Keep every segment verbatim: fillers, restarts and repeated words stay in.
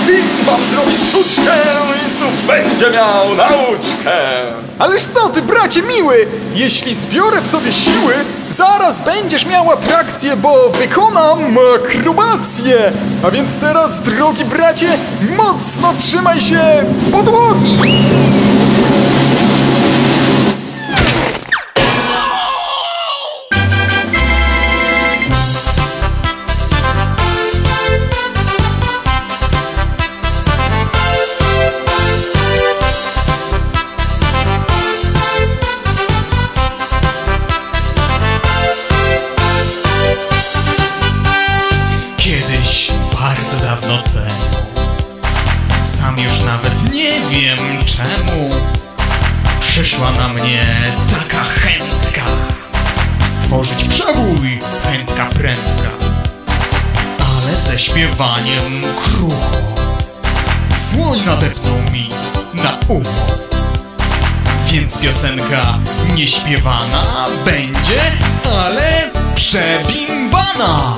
Bim Bam zrobi sztuczkę i znów będzie miał nauczkę. Ależ co ty, bracie miły? Jeśli zbiorę w sobie siły, zaraz będziesz miał atrakcję, bo wykonam akrobację. A więc teraz, drogi bracie, mocno trzymaj się podłogi. Bardzo dawno temu, sam już nawet nie wiem czemu, przyszła na mnie taka chętka stworzyć przebój, chętka prędka, ale ze śpiewaniem krucho. Słoń nadepnął mi na ucho, więc piosenka nieśpiewana będzie, ale przebimbana.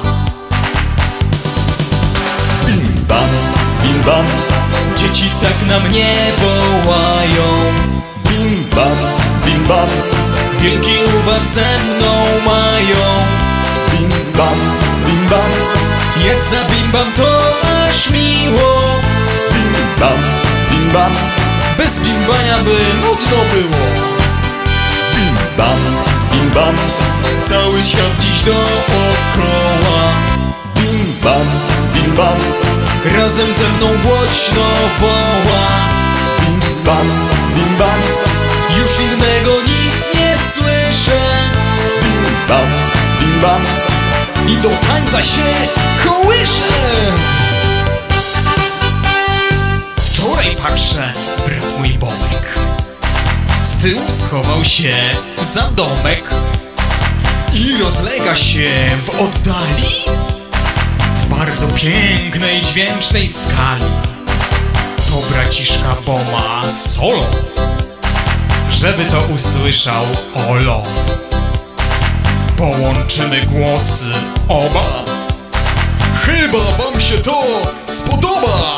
Bim bam, bim bam, dzieci tak na mnie wołają. Bim bam, bim bam, wielki ubaw ze mną mają. Bim bam, bim bam, jak zabimbam to aż miło. Bim bam, bim bam, bez bimbania by nudno było. Bim bam, bim bam, cały świat dziś dookoła. Bim bam, bim bam, razem ze mną głośno woła. Bim bam, bim bam, już innego nic nie słyszę. Bim bam, bim bam, i do tańca się kołyszę. Wczoraj patrzę, brat mój Bomek z tyłu schował się za domek i rozlega się w oddali w bardzo pięknej, dźwięcznej skali. To braciszka, bo ma solo, żeby to usłyszał Olo. Połączymy głosy oba, chyba wam się to spodoba.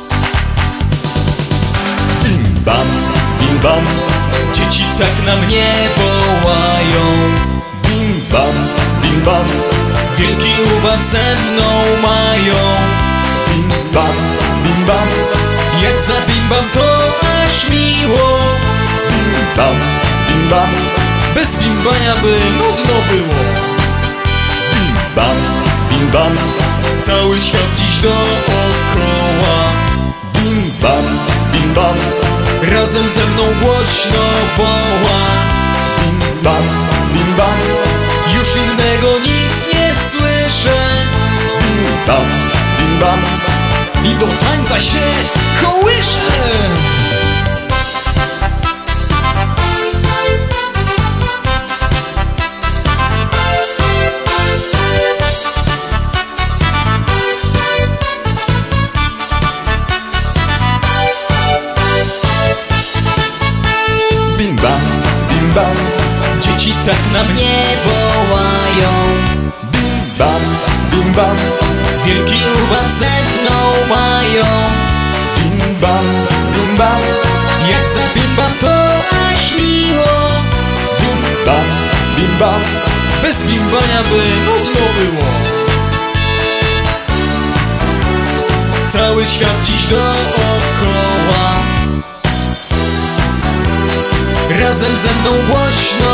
Bim bam, bim bam, dzieci tak na mnie wołają. Bim bam, bim bam, wielki ubaw ze mną mają. Bim bam, bim bam, jak zabimbam to aż miło. Bim bam, bim bam, bez bimbania by nudno było. Bim bam, bim bam, cały świat dziś dookoła. Bim bam, bim bam, razem ze mną głośno woła. Bim bam, bim bam, już innego nic nie słyszę. Bim bam, bim bam, i do tańca się kołyszę. Bim bam, bim bam, dzieci tak na mnie wołają. Bim bam, bim bam, wielki ubaw ze mną mają. Bim bam, bim bam, jak zabimbam to aż miło. Bim bam, bim bam, bez bimbania by nudno było. Cały świat dziś dookoła, razem ze mną głośno